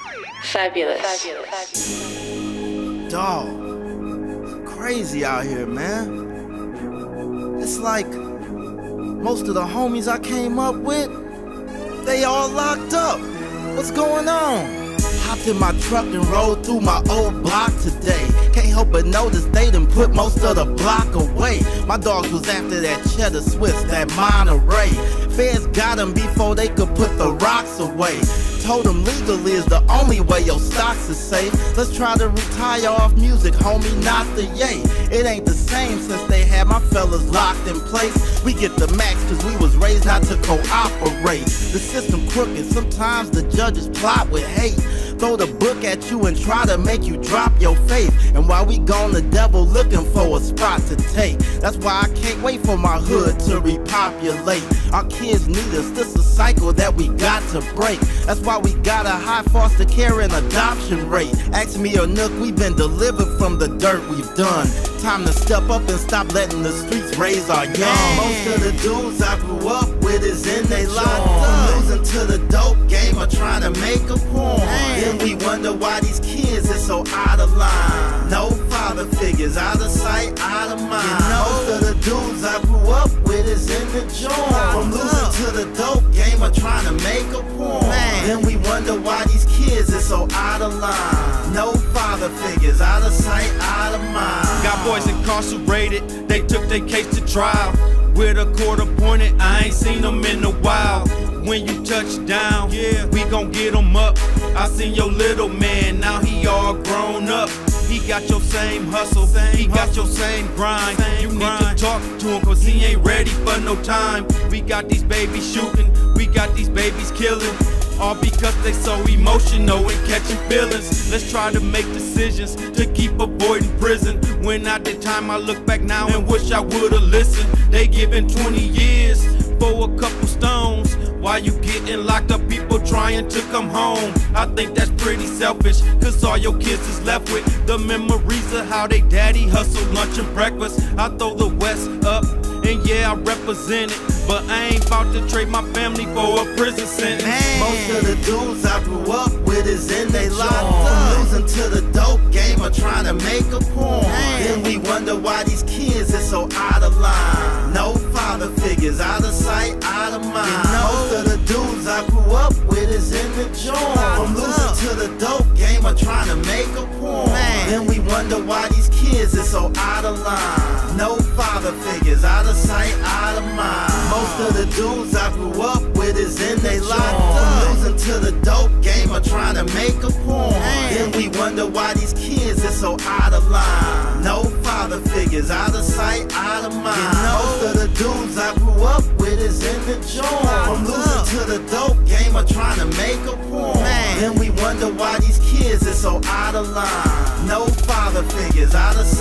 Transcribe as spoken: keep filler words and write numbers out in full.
Fabulous. Fabulous. Dog, crazy out here, man. It's like most of the homies I came up with, they all locked up. What's going on? Hopped in my truck and rode through my old block today. Can't help but notice they done put most of the block away. My dogs was after that cheddar Swiss, that Monterey. Feds got them before they could put the rocks away. Told them legal is the only way your stocks is safe. Let's try to retire off music, homie, not the yay. It ain't the same since they had my fellas locked in place. We get the max cause we was raised not to cooperate. The system crooked, sometimes the judges plot with hate. Throw the book at you and try to make you drop your faith. And while we gone, the devil looking for a spot to take. That's why I can't wait for my hood to repopulate. Our kids need us, this a cycle that we got to break. That's why we got a high foster care and adoption rate. Ask me or Nook, we've been delivered from the dirt we've done. Time to step up and stop letting the streets raise our young. Most of the dudes I grew up with is in they locked up. Losing to the dope game or trying to make a porn. Then we wonder why these kids are so out of line. No father figures, out of sight, out of mind. You know, most of the dudes I grew up with is in the joint. From losing to the dope game or trying to make a porn. Then we wonder why these kids are so out of line. No father figures, out of sight, out of mind. Got boys incarcerated, they took their case to trial. With a court appointed, I ain't seen them in a while. When you touch down, yeah, we gon' get him up. I seen your little man, now he all grown up. He got your same hustle, he got your same grind. You need to talk to him cause he ain't ready for no time. We got these babies shooting, we got these babies killing. All because they so emotional and catching feelings. Let's try to make decisions to keep avoiding prison. When I did time, I look back now and wish I would've listened. They giving twenty years for a couple stones. Why you getting locked up, people trying to come home? I think that's pretty selfish, cause all your kids is left with the memories of how they daddy hustled lunch and breakfast. I throw the West up, and yeah, I represent it, but I ain't about to trade my family for a prison sentence. Man. Most of the dudes I grew up with is in they locked up. Losing to the dope game or trying to make a porn. Man. Then we wonder why these kids are so out of line. No father figures, out of sight, out of mind. You know, most of the dudes I grew up with is in the joint. From losing to the dope game or trying to make a porn. Man. Then we wonder why these kids are so out of line. No father figures, out of sight, out of mind. Most of the dudes I grew up with is in they locked up. Losing to the dope game or trying to make a porn. Then we wonder why these kids are so out of line. No father figures, out of sight, out of mind. You know, most of the dudes I grew up with is in the joint. From losing to the dope game or trying to make a porn. Then we wonder why these kids are so out of line. No father figures, out of sight.